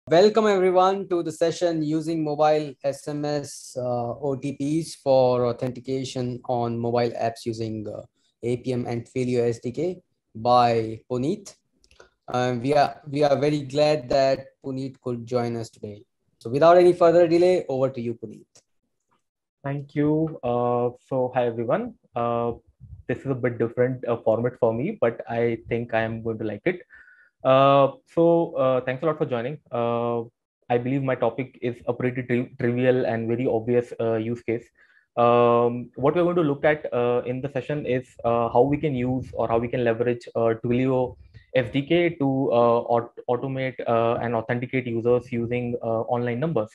Welcome everyone to the session using mobile SMS OTPs for authentication on mobile apps using APM and Twilio SDK by Puneet. We are very glad that Puneet could join us today. So without any further delay, over to you, Puneet. Thank you. Hi everyone. This is a bit different format for me, but I think I am going to like it. Thanks a lot for joining. I believe my topic is a pretty trivial and very obvious use case. What we're going to look at in the session is how we can use or how we can leverage Twilio SDK to automate and authenticate users using online numbers.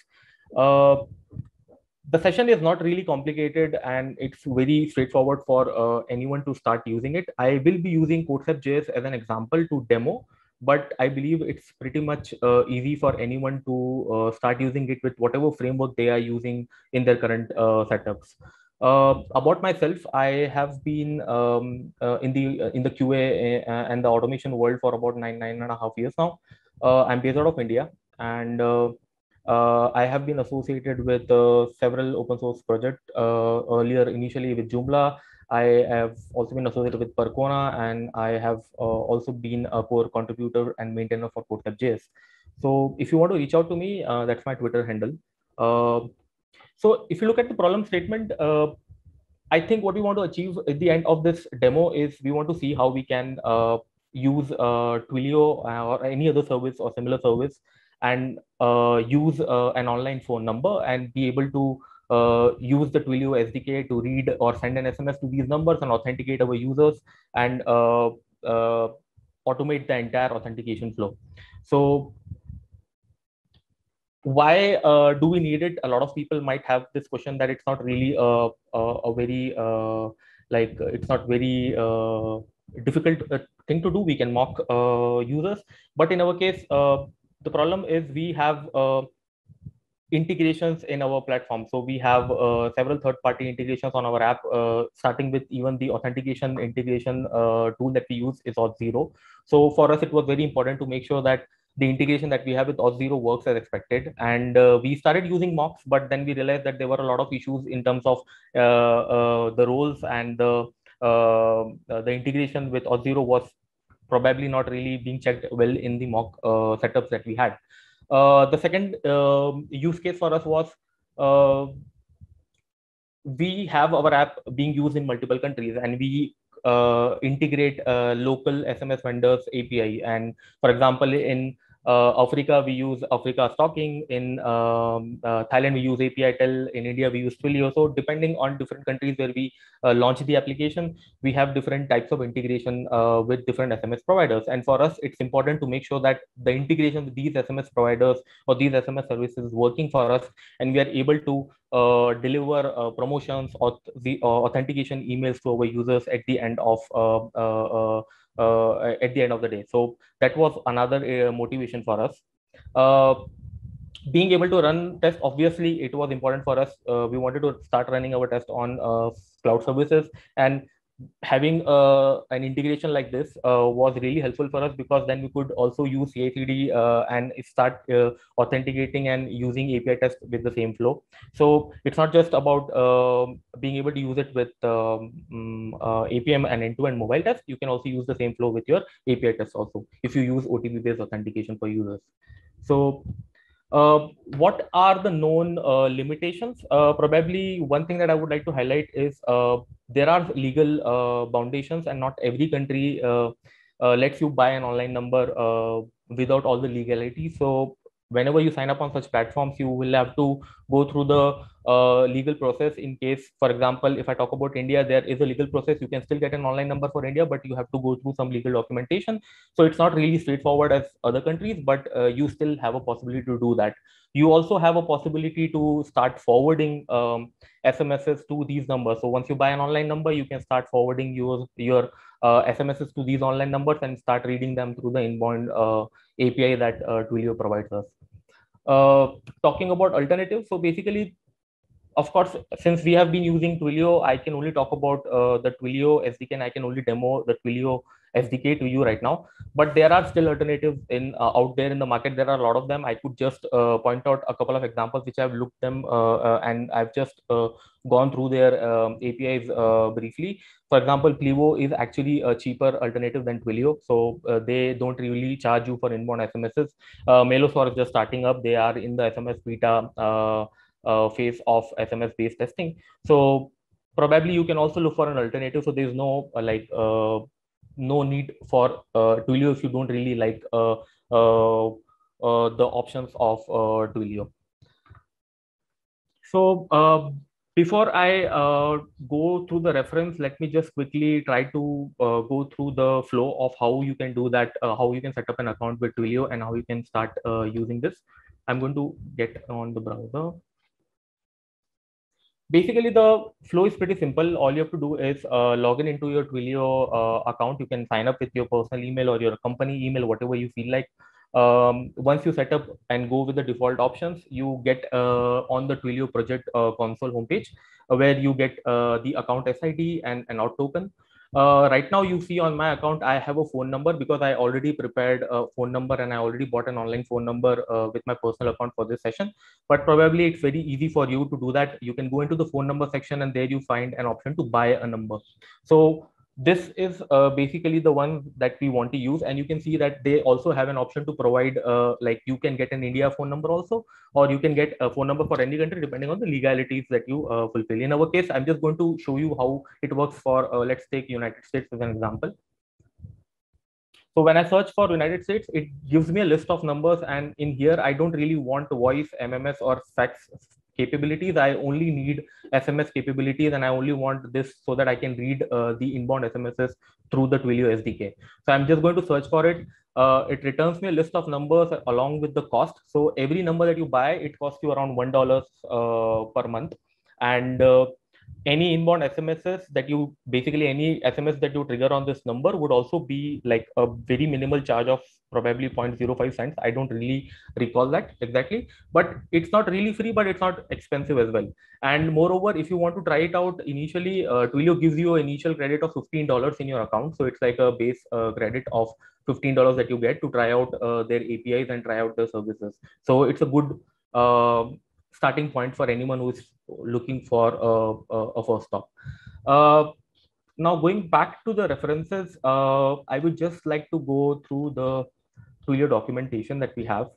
The session is not really complicated and it's very straightforward for anyone to start using it. I will be using CodeCept.js as an example to demo, but I believe it's pretty much easy for anyone to start using it with whatever framework they are using in their current setups. About myself, I have been in the QA and the automation world for about nine and a half years now. I'm based out of India, and I have been associated with several open source projects earlier, initially with Joomla. I have also been associated with Percona, and I have also been a core contributor and maintainer for CodeCept.js. So if you want to reach out to me, that's my Twitter handle. So if you look at the problem statement, I think what we want to achieve at the end of this demo is we want to see how we can use Twilio or any other service or similar service and use an online phone number and be able to use the Twilio SDK to read or send an SMS to these numbers and authenticate our users and automate the entire authentication flow. So why do we need it? A lot of people might have this question that it's not really a very it's not very difficult thing to do. We can mock users, but in our case, the problem is we have integrations in our platform. So we have several third-party integrations on our app, starting with even the authentication integration tool that we use is Auth0. So for us, it was very important to make sure that the integration that we have with Auth0 works as expected. And we started using mocks, but then we realized that there were a lot of issues in terms of the roles and the integration with Auth0 was probably not really being checked well in the mock setups that we had. The second use case for us was we have our app being used in multiple countries and we integrate local SMS vendors API. And for example, in Africa, we use Africa Stocking. In Thailand, we use API-Tel. In India, we use Twilio. So depending on different countries where we launch the application, we have different types of integration with different SMS providers. And for us, it's important to make sure that the integration with these SMS providers or these SMS services is working for us, and we are able to deliver promotions or the authentication emails to our users at the end of the day. So that was another motivation for us. Being able to run tests, obviously, it was important for us. We wanted to start running our test on cloud services, and having an integration like this was really helpful for us, because then we could also use CI/CD and start authenticating and using API tests with the same flow. So it's not just about being able to use it with APM and end-to-end mobile test. You can also use the same flow with your API tests also if you use OTP-based authentication for users. So what are the known limitations? Probably one thing that I would like to highlight is there are legal foundations, and not every country lets you buy an online number without all the legalities. So whenever you sign up on such platforms, you will have to go through the legal process. In case, for example, if I talk about India, there is a legal process. You can still get an online number for India, but you have to go through some legal documentation. So it's not really straightforward as other countries, but you still have a possibility to do that. You also have a possibility to start forwarding SMSs to these numbers. So once you buy an online number, you can start forwarding your SMSs to these online numbers and start reading them through the inbound API that Twilio provides us. Talking about alternatives, so basically, of course, since we have been using Twilio, I can only talk about the Twilio SDK, and I can only demo the Twilio SDK to you right now, but there are still alternatives in out there in the market. There are a lot of them. I could just point out a couple of examples which I've looked them and I've just gone through their APIs briefly. For example, Plivo is actually a cheaper alternative than Twilio, so they don't really charge you for inbound SMSs. Melosaur is just starting up. They are in the SMS beta phase of SMS based testing. So probably you can also look for an alternative. So there's no no need for Twilio if you don't really like the options of Twilio. So before I go through the reference, let me just quickly try to go through the flow of how you can do that, how you can set up an account with Twilio and how you can start using this. I'm going to get on the browser. Basically, the flow is pretty simple. All you have to do is log in into your Twilio account. You can sign up with your personal email or your company email, whatever you feel like. Once you set up and go with the default options, you get on the Twilio project console homepage where you get the account SID and an out token. Right now, you see on my account, I have a phone number because I already prepared a phone number and I already bought an online phone number with my personal account for this session. But probably it's very easy for you to do that. You can go into the phone number section and there you find an option to buy a number. So this is basically the one that we want to use, and you can see that they also have an option to provide like you can get an India phone number also, or you can get a phone number for any country depending on the legalities that you fulfill. In our case, I'm just going to show you how it works for let's take United States as an example. So when I search for United States, it gives me a list of numbers, and in here I don't really want voice, MMS or fax capabilities. I only need SMS capabilities, and I only want this so that I can read the inbound SMSs through the Twilio SDK. So I'm just going to search for it. It returns me a list of numbers along with the cost. So every number that you buy, it costs you around $1 per month, and any inbound SMSs that you basically any SMS that you trigger on this number would also be like a very minimal charge of probably 0.05 cents. I don't really recall that exactly, but it's not really free, but it's not expensive as well. And moreover, if you want to try it out initially, Twilio gives you an initial credit of $15 in your account. So it's like a base credit of $15 that you get to try out their APIs and try out the services. So it's a good starting point for anyone who is looking for a first stop. Now going back to the references, I would just like to go through the Twilio documentation that we have.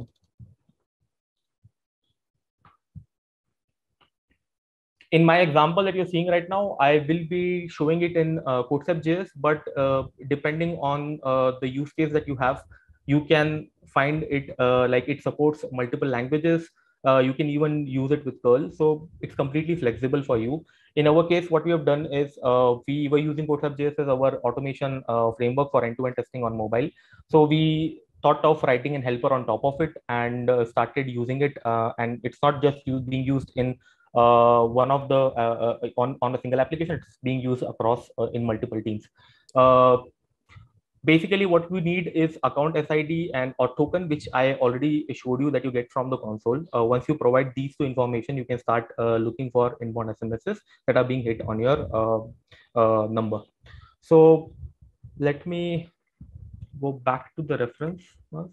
In my example that you're seeing right now, I will be showing it in CodeCept.js, but depending on the use case that you have, you can find it like it supports multiple languages. You can even use it with curl. So it's completely flexible for you. In our case, what we have done is we were using CodeCept.js as our automation framework for end-to-end testing on mobile. So we thought of writing an helper on top of it and started using it. And it's not just being used in one of the on a single application. It's being used across in multiple teams. Basically, what we need is account SID and or token, which I already showed you that you get from the console. Once you provide these two information, you can start looking for inbound SMSs that are being hit on your number. So let me go back to the reference first.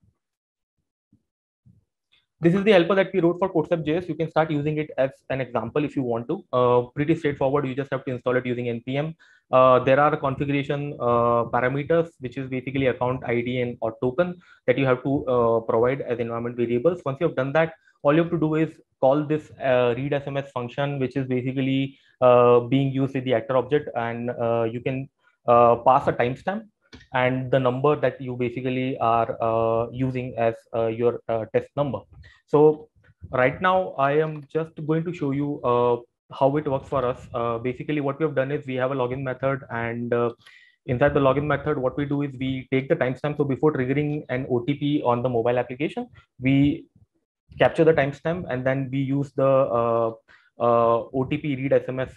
This is the helper that we wrote for CodeCept.js. You can start using it as an example if you want to. Pretty straightforward. You just have to install it using npm. There are configuration parameters, which is basically account ID and or token that you have to provide as environment variables. Once you have done that, all you have to do is call this read SMS function, which is basically being used with the actor object, and you can pass a timestamp and the number that you basically are using as your test number. So right now I am just going to show you how it works for us. Basically what we have done is we have a login method, and inside the login method, what we do is we take the timestamp. So before triggering an OTP on the mobile application, we capture the timestamp and then we use the OTP read SMS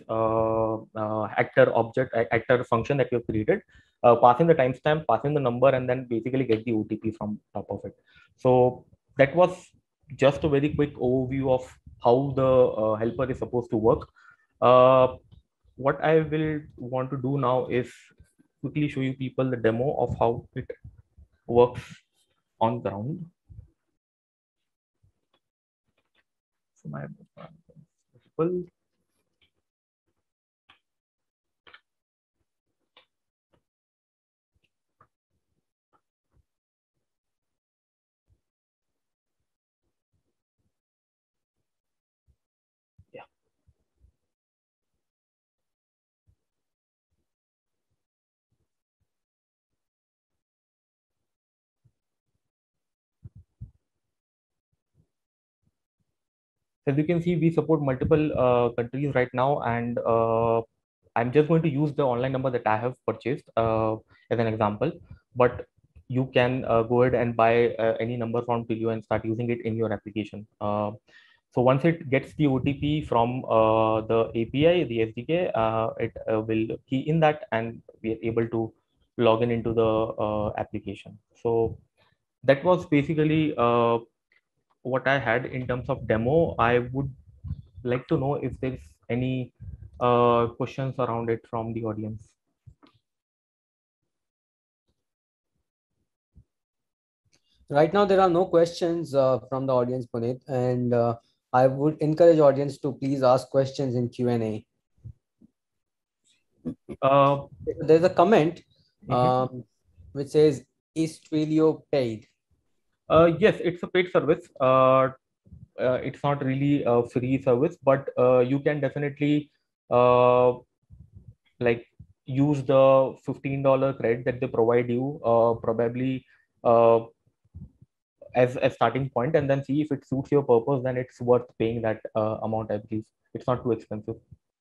actor function that we have created, passing the timestamp, passing the number, and then basically get the OTP from top of it. So that was just a very quick overview of how the helper is supposed to work. What I will want to do now is quickly show you people the demo of how it works on ground. So my people. Yeah. As you can see, we support multiple countries right now, and I'm just going to use the online number that I have purchased as an example. But you can go ahead and buy any number from Twilio and start using it in your application. So once it gets the OTP from the API, the SDK, it will key in that, and we are able to log in into the application. So that was basically what I had in terms of demo. I would like to know if there's any questions around it from the audience. Right now, there are no questions from the audience, Puneet, and I would encourage audience to please ask questions in Q&A. There's a comment which says, "Is Twilio paid?" Yes, it's a paid service. It's not really a free service, but you can definitely like use the $15 credit that they provide you, probably as a starting point, and then see if it suits your purpose. Then it's worth paying that amount. I believe it's not too expensive.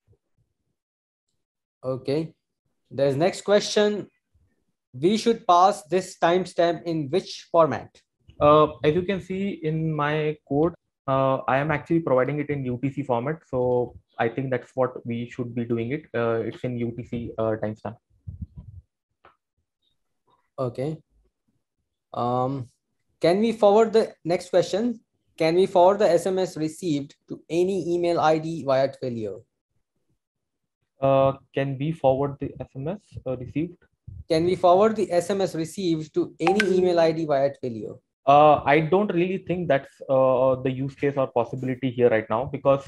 Okay. There's next question. We should pass this timestamp in which format? As you can see in my code, I am actually providing it in UTC format. So I think that's what we should be doing it. It's in UTC timestamp. Okay. Can we forward the next question? Can we forward the SMS received to any email ID via Twilio? Can we forward the SMS received? Can we forward the SMS received to any email ID via Twilio? I don't really think that's the use case or possibility here right now, because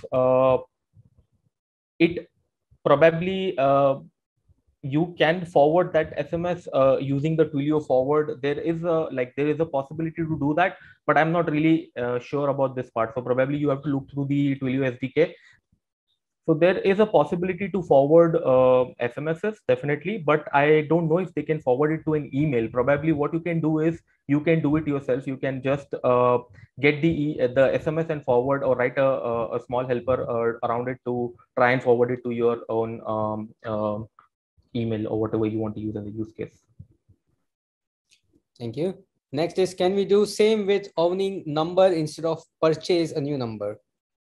it probably you can forward that SMS using the Twilio forward. There is a possibility to do that, but I'm not really sure about this part. So probably you have to look through the Twilio SDK. So there is a possibility to forward SMSs, definitely, but I don't know if they can forward it to an email. Probably what you can do is you can do it yourself. You can just get the SMS and forward, or write a small helper around it to try and forward it to your own email or whatever you want to use as a use case. Thank you. Next is, can we do same with owning number instead of purchase a new number?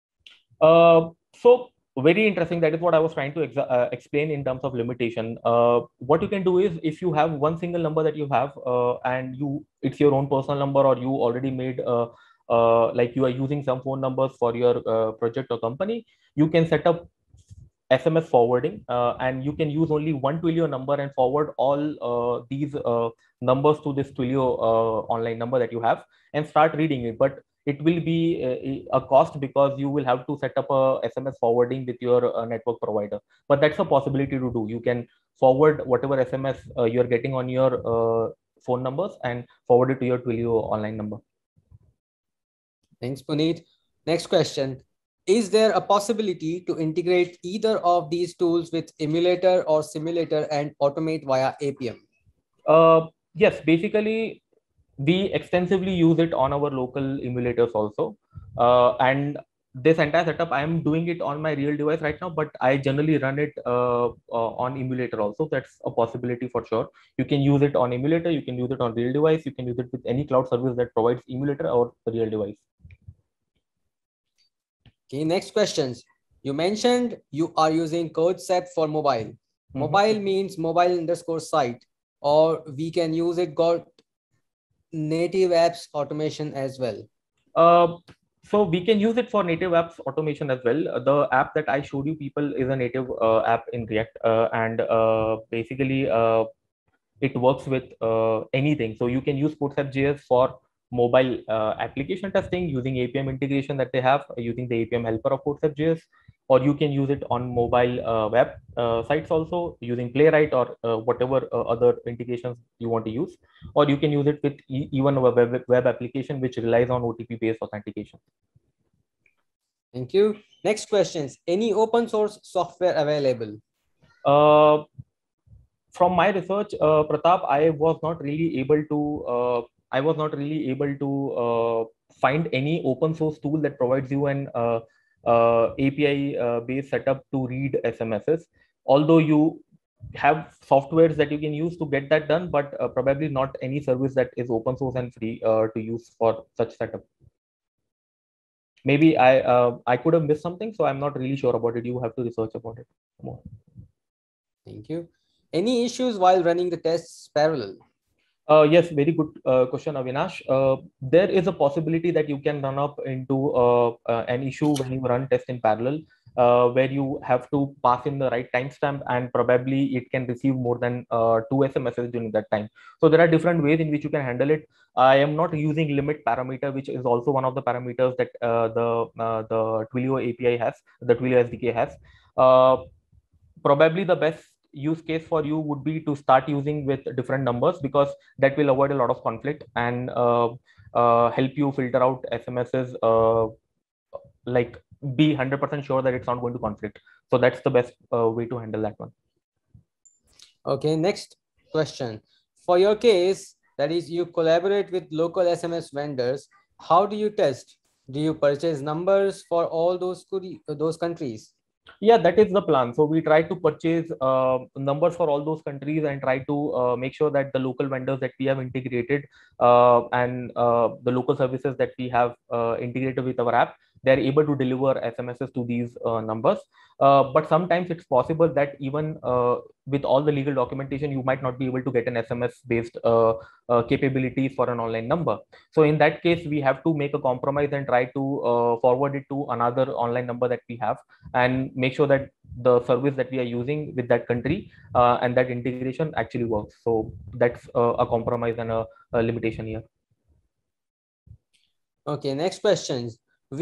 So very interesting. That is what I was trying to explain in terms of limitation. What you can do is, if you have one single number that you have, and it's your own personal number, or you already made like you are using some phone numbers for your project or company, you can set up SMS forwarding, and you can use only one Twilio number and forward all these numbers to this Twilio online number that you have, and start reading it. But it will be a cost, because you will have to set up a SMS forwarding with your network provider. But that's a possibility to do. You can forward whatever SMS you're getting on your phone numbers and forward it to your Twilio online number. Thanks, Puneet. Next question. Is there a possibility to integrate either of these tools with emulator or simulator and automate via APM? Yes, basically, we extensively use it on our local emulators also. And this entire setup, I am doing it on my real device right now, but I generally run it on emulator also. That's a possibility for sure. You can use it on emulator, you can use it on real device, you can use it with any cloud service that provides emulator or real device. Okay, next questions. You mentioned you are using CodeCept for mobile. Mobile means mobile_site, or we can use it got native apps automation as well. So we can use it for native apps automation as well. The app that I showed you people is a native app in React, and basically it works with anything. So you can use FootstepJS for mobile application testing using APM integration that they have using the APM helper of FootstepJS, or you can use it on mobile web sites also using Playwright or whatever other integrations you want to use, or you can use it with even a web application which relies on OTP based authentication. Thank you. Next questions. Any open source software available? From my research, Pratap, I was not really able to find any open source tool that provides you an API based setup to read SMSs. Although you have softwares that you can use to get that done, but probably not any service that is open source and free to use for such setup. Maybe I could have missed something, so I'm not really sure about it. You have to research about it more. Thank you. Any issues while running the tests parallel? Yes, very good question, Avinash. There is a possibility that you can run up into an issue when you run test in parallel, where you have to pass in the right timestamp, and probably it can receive more than 2 SMSs during that time. So there are different ways in which you can handle it. I am not using limit parameter, which is also one of the parameters that the Twilio API has, the Twilio SDK has. Probably the best use case for you would be to start using with different numbers, because that will avoid a lot of conflict and help you filter out SMSs, like be 100% sure that it's not going to conflict. So that's the best way to handle that one. Okay, next question. For your case, that is, you collaborate with local SMS vendors. How do you test? Do you purchase numbers for all those countries? Yeah, that is the plan. So we try to purchase numbers for all those countries and try to make sure that the local vendors that we have integrated and the local services that we have integrated with our app, they're able to deliver SMSs to these numbers. But sometimes it's possible that even with all the legal documentation, you might not be able to get an SMS based capabilities for an online number. So in that case, we have to make a compromise and try to forward it to another online number that we have, and make sure that the service that we are using with that country and that integration actually works. So that's a compromise and a limitation here. Okay, next questions.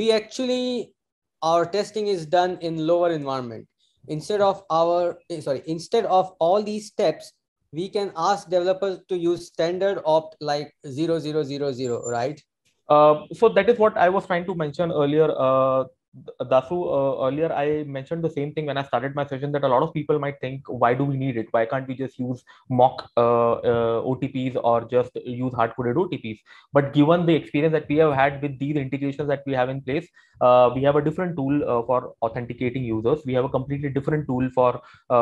Our testing is done in lower environment. Instead of all these steps, we can ask developers to use standard opt like 0000, right? So that is what I was trying to mention earlier. Dasu, earlier I mentioned the same thing when I started my session, that a lot of people might think, why do we need it? Why can't we just use mock OTPs or just use hard-coded OTPs? But given the experience that we have had with these integrations that we have in place, we have a different tool for authenticating users. We have a completely different tool for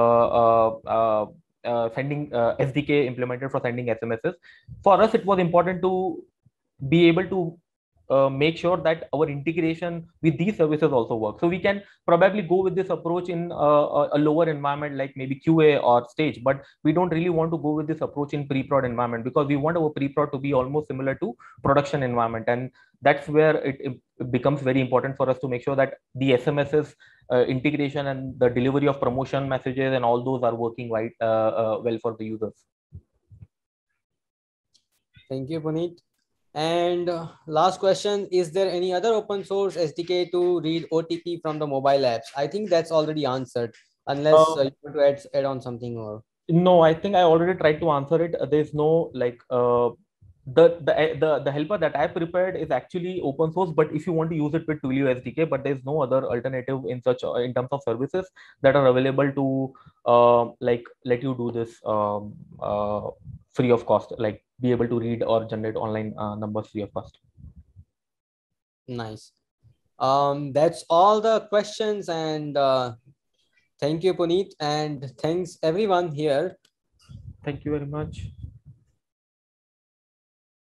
sending SDK implemented for sending SMSs. For us, it was important to be able to make sure that our integration with these services also works. So we can probably go with this approach in a lower environment like maybe QA or stage, but we don't really want to go with this approach in pre-prod environment, because we want our pre-prod to be almost similar to production environment. And that's where it becomes very important for us to make sure that the SMSs integration and the delivery of promotion messages and all those are working right well for the users. Thank you, Puneet. And last question, is there any other open source SDK to read OTP from the mobile apps? I think that's already answered, unless you want to add on something more. No, I think I already tried to answer it. There's no like the helper that I prepared is actually open source, but if you want to use it with Twilio SDK, but there's no other alternative in such in terms of services that are available to like let you do this free of cost, like be able to read or generate online numbers free of cost. Nice. That's all the questions, and thank you, Puneet, and thanks everyone here. Thank you very much.